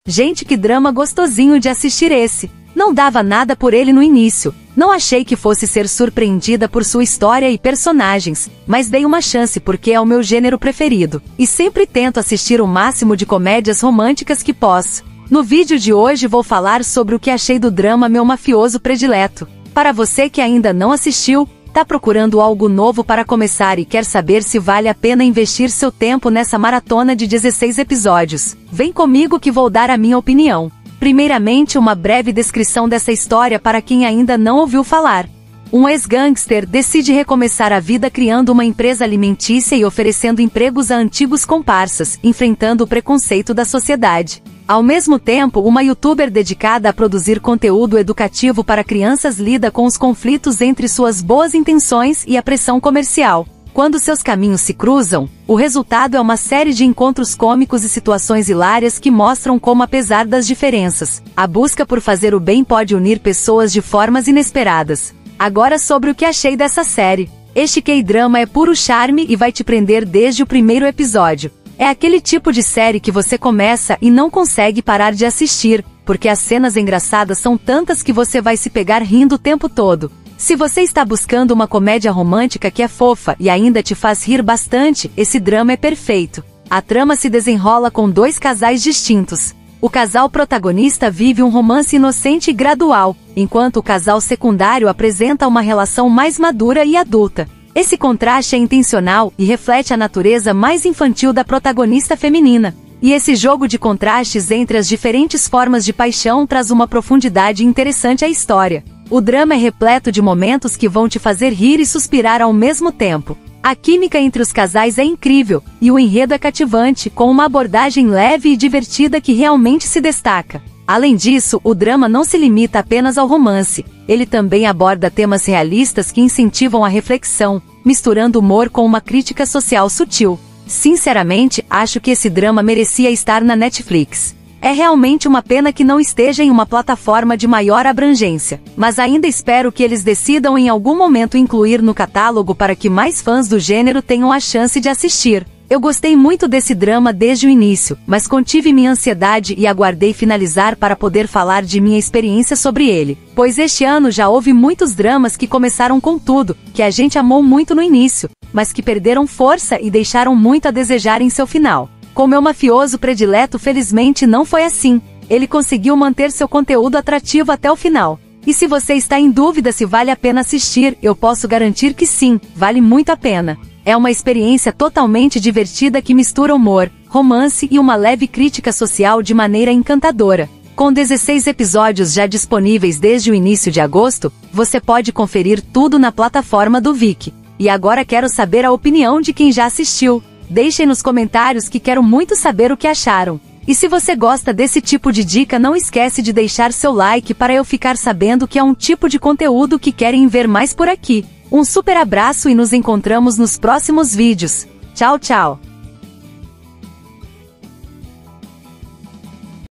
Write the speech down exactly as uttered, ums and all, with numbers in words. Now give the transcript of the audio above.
Gente, que drama gostosinho de assistir esse. Não dava nada por ele no início. Não achei que fosse ser surpreendida por sua história e personagens, mas dei uma chance porque é o meu gênero preferido. E sempre tento assistir o máximo de comédias românticas que posso. No vídeo de hoje vou falar sobre o que achei do drama Meu Mafioso Predileto. Para você que ainda não assistiu, tá procurando algo novo para começar e quer saber se vale a pena investir seu tempo nessa maratona de dezesseis episódios, vem comigo que vou dar a minha opinião. Primeiramente, uma breve descrição dessa história para quem ainda não ouviu falar. Um ex-gangster decide recomeçar a vida criando uma empresa alimentícia e oferecendo empregos a antigos comparsas, enfrentando o preconceito da sociedade. Ao mesmo tempo, uma youtuber dedicada a produzir conteúdo educativo para crianças lida com os conflitos entre suas boas intenções e a pressão comercial. Quando seus caminhos se cruzam, o resultado é uma série de encontros cômicos e situações hilárias que mostram como, apesar das diferenças, a busca por fazer o bem pode unir pessoas de formas inesperadas. Agora sobre o que achei dessa série. Este K-drama é puro charme e vai te prender desde o primeiro episódio. É aquele tipo de série que você começa e não consegue parar de assistir, porque as cenas engraçadas são tantas que você vai se pegar rindo o tempo todo. Se você está buscando uma comédia romântica que é fofa e ainda te faz rir bastante, esse drama é perfeito. A trama se desenrola com dois casais distintos. O casal protagonista vive um romance inocente e gradual, enquanto o casal secundário apresenta uma relação mais madura e adulta. Esse contraste é intencional e reflete a natureza mais infantil da protagonista feminina. E esse jogo de contrastes entre as diferentes formas de paixão traz uma profundidade interessante à história. O drama é repleto de momentos que vão te fazer rir e suspirar ao mesmo tempo. A química entre os casais é incrível, e o enredo é cativante, com uma abordagem leve e divertida que realmente se destaca. Além disso, o drama não se limita apenas ao romance, ele também aborda temas realistas que incentivam a reflexão, misturando humor com uma crítica social sutil. Sinceramente, acho que esse drama merecia estar na Netflix. É realmente uma pena que não esteja em uma plataforma de maior abrangência, mas ainda espero que eles decidam em algum momento incluir no catálogo para que mais fãs do gênero tenham a chance de assistir. Eu gostei muito desse drama desde o início, mas contive minha ansiedade e aguardei finalizar para poder falar de minha experiência sobre ele, pois este ano já houve muitos dramas que começaram com tudo, que a gente amou muito no início, mas que perderam força e deixaram muito a desejar em seu final. Com Meu Mafioso Predileto, felizmente não foi assim. Ele conseguiu manter seu conteúdo atrativo até o final. E se você está em dúvida se vale a pena assistir, eu posso garantir que sim, vale muito a pena. É uma experiência totalmente divertida que mistura humor, romance e uma leve crítica social de maneira encantadora. Com dezesseis episódios já disponíveis desde o início de agosto, você pode conferir tudo na plataforma do Viki. E agora quero saber a opinião de quem já assistiu. Deixem nos comentários que quero muito saber o que acharam. E se você gosta desse tipo de dica, não esquece de deixar seu like para eu ficar sabendo que é um tipo de conteúdo que querem ver mais por aqui. Um super abraço e nos encontramos nos próximos vídeos. Tchau, tchau!